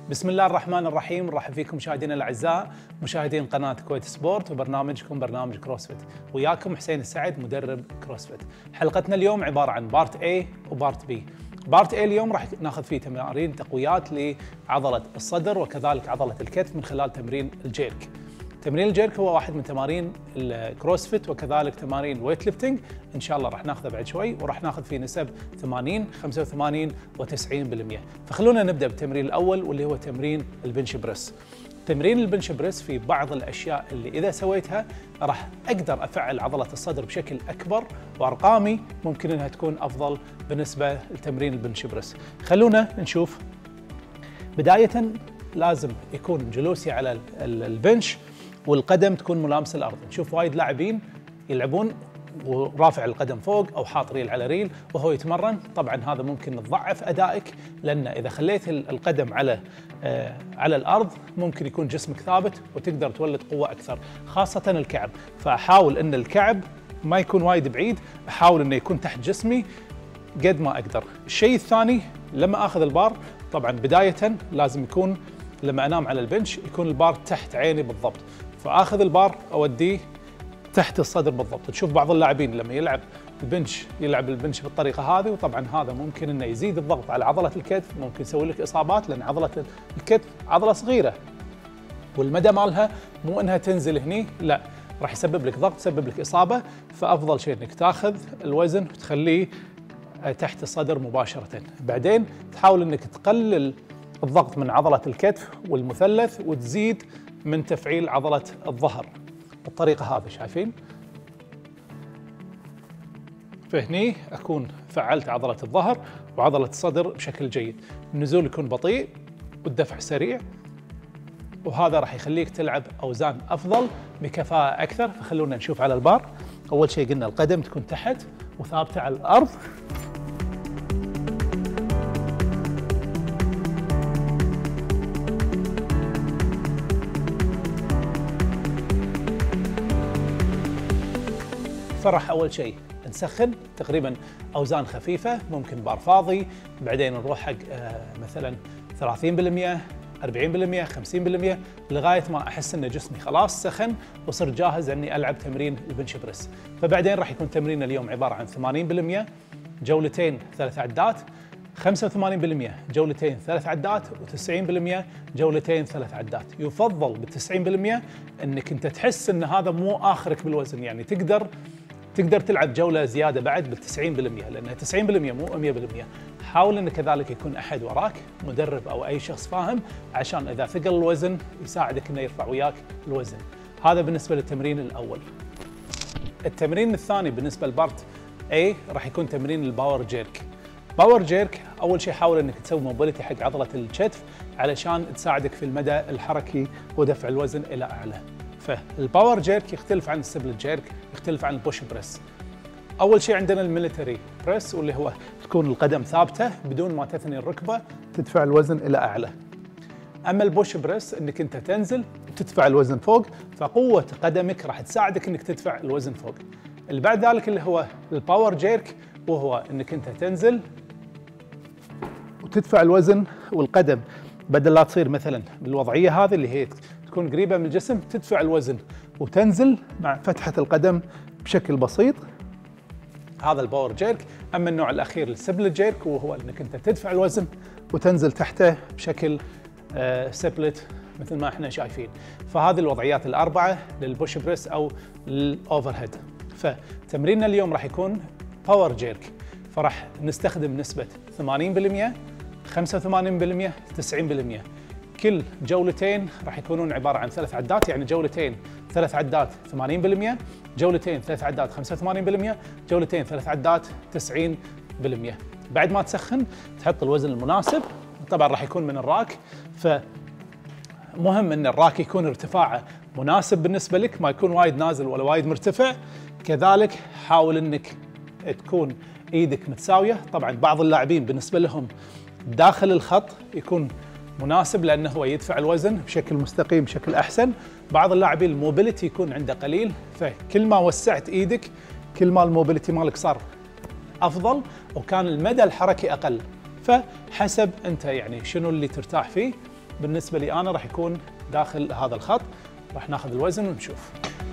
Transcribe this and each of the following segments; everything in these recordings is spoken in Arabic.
بسم الله الرحمن الرحيم. نرحب فيكم مشاهدينا الاعزاء، مشاهدين قناه كويت سبورت وبرنامجكم برنامج كروسفيت. وياكم حسين السعد مدرب كروسفيت. حلقتنا اليوم عباره عن بارت A وبارت B. بارت A اليوم راح ناخذ فيه تمارين تقويات لعضله الصدر وكذلك عضله الكتف من خلال تمرين الجيرك. تمرين الجيرك هو واحد من تمارين الكروسفيت وكذلك تمارين ويت ليفتنج، ان شاء الله راح ناخذه بعد شوي وراح ناخذ فيه نسب 80 85 و90%. فخلونا نبدا بالتمرين الاول واللي هو تمرين البنش بريس. تمرين البنش بريس في بعض الاشياء اللي اذا سويتها راح اقدر افعل عضله الصدر بشكل اكبر، وارقامي ممكن انها تكون افضل بالنسبه لتمرين البنش بريس. خلونا نشوف. بدايه لازم يكون جلوسي على البنش والقدم تكون ملامسه الارض. نشوف وايد لاعبين يلعبون ورافع القدم فوق او حاط ريل على ريل وهو يتمرن، طبعا هذا ممكن تضعف ادائك، لان اذا خليت القدم على الارض ممكن يكون جسمك ثابت وتقدر تولد قوه اكثر، خاصه الكعب. فاحاول ان الكعب ما يكون وايد بعيد، احاول انه يكون تحت جسمي قد ما اقدر. الشيء الثاني لما اخذ البار، طبعا بدايه لازم يكون لما انام على البنش يكون البار تحت عيني بالضبط، فاخذ البار اوديه تحت الصدر بالضبط. تشوف بعض اللاعبين لما يلعب البنش بالطريقه هذه، وطبعا هذا ممكن انه يزيد الضغط على عضله الكتف، ممكن يسوي لك اصابات، لان عضله الكتف عضله صغيره والمدى مالها مو انها تنزل هني، لا راح يسبب لك ضغط، يسبب لك اصابه. فافضل شيء انك تاخذ الوزن وتخليه تحت الصدر مباشره. بعدين تحاول انك تقلل الضغط من عضله الكتف والمثلث وتزيد من تفعيل عضله الظهر بالطريقه هذه. شايفين؟ فهني اكون فعلت عضله الظهر وعضله الصدر بشكل جيد. النزول يكون بطيء والدفع سريع، وهذا راح يخليك تلعب اوزان افضل بكفاءه اكثر. فخلونا نشوف على البار. اول شيء قلنا القدم تكون تحت وثابته على الارض، فراح اول شيء نسخن تقريبا اوزان خفيفه، ممكن بار فاضي، بعدين نروح حق مثلا 30% 40% 50% لغايه ما احس ان جسمي خلاص سخن وصرت جاهز اني العب تمرين البنش بريس. فبعدين راح يكون تمرين اليوم عباره عن 80% جولتين 3 عدات، 85% جولتين 3 عدات، و90% جولتين 3 عدات. يفضل بال90% انك انت تحس ان هذا مو اخرك بالوزن، يعني تقدر تلعب جوله زياده بعد بال90%، لانها 90% مو 100%. حاول ان كذلك يكون احد وراك مدرب او اي شخص فاهم، عشان اذا ثقل الوزن يساعدك انه يرفع وياك الوزن. هذا بالنسبه للتمرين الاول. التمرين الثاني بالنسبه لبارت A راح يكون تمرين الباور جيرك. باور جيرك اول شيء حاول انك تسوي موبيليتي حق عضله الكتف علشان تساعدك في المدى الحركي ودفع الوزن الى اعلى. فالباور جيرك يختلف عن السبلت جيرك، يختلف عن البوش بريس. اول شيء عندنا الميليتري بريس، واللي هو تكون القدم ثابته بدون ما تثني الركبه، تدفع الوزن الى اعلى. اما البوش بريس انك انت تنزل وتدفع الوزن فوق، فقوه قدمك راح تساعدك انك تدفع الوزن فوق. اللي بعد ذلك اللي هو الباور جيرك، وهو انك انت تنزل وتدفع الوزن والقدم بدل لا تصير مثلا بالوضعيه هذه اللي هي تكون قريبه من الجسم، تدفع الوزن وتنزل مع فتحه القدم بشكل بسيط. هذا الباور جيرك. اما النوع الاخير السبلت جيرك، وهو انك انت تدفع الوزن وتنزل تحته بشكل سبلت مثل ما احنا شايفين. فهذه الوضعيات الاربعه للبوش بريس او الاوفر هيد. فتمريننا اليوم راح يكون باور جيرك، فراح نستخدم نسبه 80% 85% 90%. كل جولتين راح يكونون عباره عن 3 عدات، يعني جولتين 3 عدات 80%، جولتين 3 عدات 85%، جولتين 3 عدات 90%. بعد ما تسخن تحط الوزن المناسب، طبعا راح يكون من الراك، فمهم ان الراك يكون ارتفاعه مناسب بالنسبه لك، ما يكون وايد نازل ولا وايد مرتفع. كذلك حاول انك تكون ايدك متساويه. طبعا بعض اللاعبين بالنسبه لهم داخل الخط يكون مناسب لانه هو يدفع الوزن بشكل مستقيم بشكل احسن. بعض اللاعبين الموبيليتي يكون عنده قليل، فكل ما وسعت ايدك كل ما الموبيليتي مالك صار افضل وكان المدى الحركي اقل. فحسب انت يعني شنو اللي ترتاح فيه. بالنسبه لي انا راح يكون داخل هذا الخط. راح ناخذ الوزن ونشوف.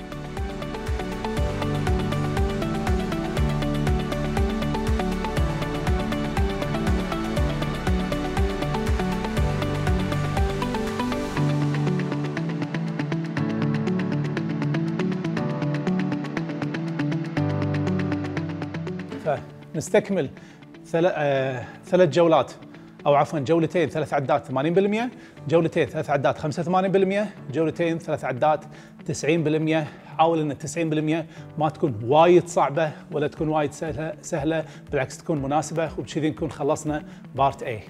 فنستكمل ثلاث جولات، أو عفوا جولتين 3 عدات 80%، جولتين 3 عدات 85%، جولتين 3 عدات 90%. حاول أن 90% ما تكون وايد صعبة ولا تكون وايد سهلة، بالعكس تكون مناسبة، وبكذي نكون خلصنا بارت A.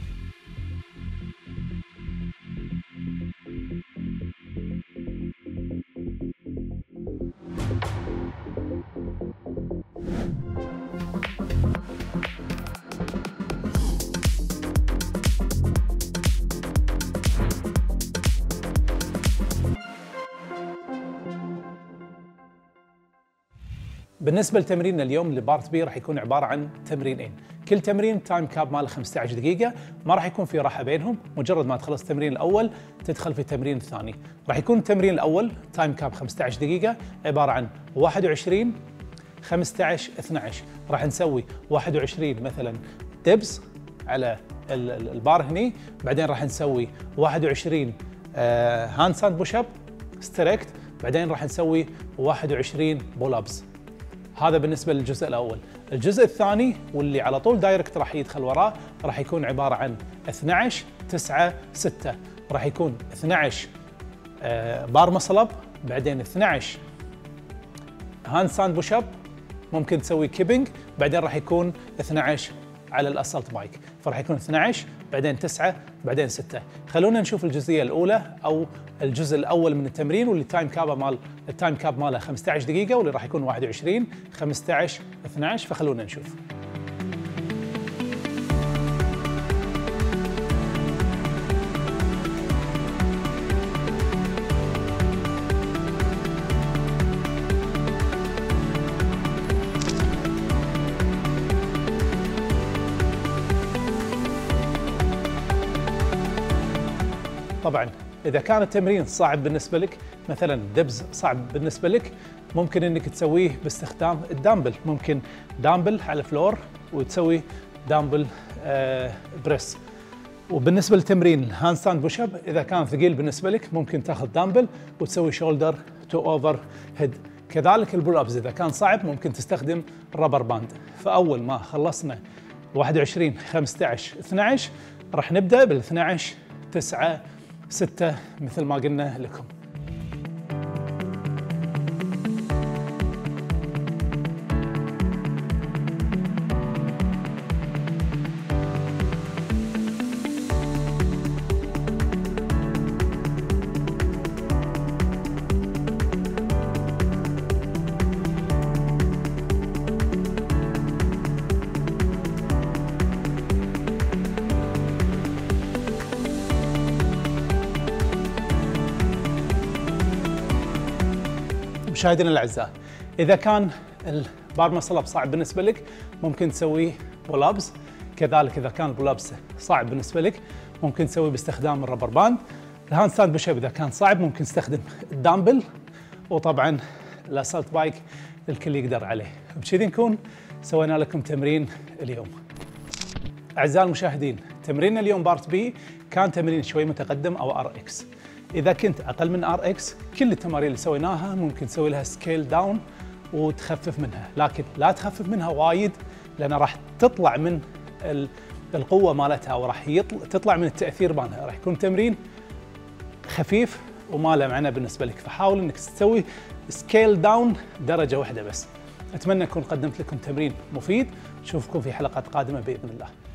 بالنسبة لتمريننا اليوم لبارت بي راح يكون عبارة عن تمرينين، كل تمرين تايم كاب ماله 15 دقيقة، ما راح يكون في راحة بينهم، مجرد ما تخلص التمرين الأول تدخل في التمرين الثاني. راح يكون التمرين الأول تايم كاب 15 دقيقة عبارة عن 21 15 12. راح نسوي 21 مثلا دبس على البار هني، بعدين راح نسوي 21 هاند ساند بوش اب ستريكت، بعدين راح نسوي 21 بول ابس. هذا بالنسبة للجزء الأول. الجزء الثاني واللي على طول دايركت راح يدخل وراه راح يكون عبارة عن 12 9 6. راح يكون 12 بار مسل اب، بعدين 12 هاند ساند بوش اب، ممكن تسوي كيبنج، بعدين راح يكون 12 على الاسالت بايك، فراح يكون 12 بعدين 9 بعدين 6. خلونا نشوف الجزئيه الاولى او الجزء الاول من التمرين، واللي التايم كاب ماله 15 دقيقه، واللي راح يكون 21 15 12. فخلونا نشوف. طبعا إذا كان التمرين صعب بالنسبة لك، مثلا دبز صعب بالنسبة لك، ممكن إنك تسويه باستخدام الدامبل. ممكن دامبل على الفلور وتسوي دامبل بريس. وبالنسبة لتمرين الهاند ستاند بوش اب، إذا كان ثقيل بالنسبة لك ممكن تاخذ دامبل وتسوي شولدر تو اوفر هيد. كذلك البول ابز إذا كان صعب ممكن تستخدم رابر باند. فأول ما خلصنا 21 15 12 راح نبدأ بال 12 9 6 مثل ما قلنا لكم. مشاهدينا الاعزاء، اذا كان البار مسل اب صعب بالنسبه لك ممكن تسويه بول ابس، كذلك اذا كان البول ابس صعب بالنسبه لك ممكن تسويه باستخدام الربر باند. الهاند ستاند بوش اب اذا كان صعب ممكن تستخدم الدامبل، وطبعا الاسالت بايك الكل يقدر عليه. بكذي نكون سوينا لكم تمرين اليوم. اعزائي المشاهدين، تمرين اليوم بارت بي كان تمرين شوي متقدم او ار اكس. إذا كنت أقل من ار اكس كل التمارين اللي سويناها ممكن تسوي لها سكيل داون وتخفف منها، لكن لا تخفف منها وايد لأن راح تطلع من القوة مالتها وراح تطلع من التأثير مالها. راح يكون تمرين خفيف وما له معنى بالنسبة لك، فحاول إنك تسوي سكيل داون درجة واحدة بس. أتمنى أكون قدمت لكم تمرين مفيد. نشوفكم في حلقات قادمة بإذن الله.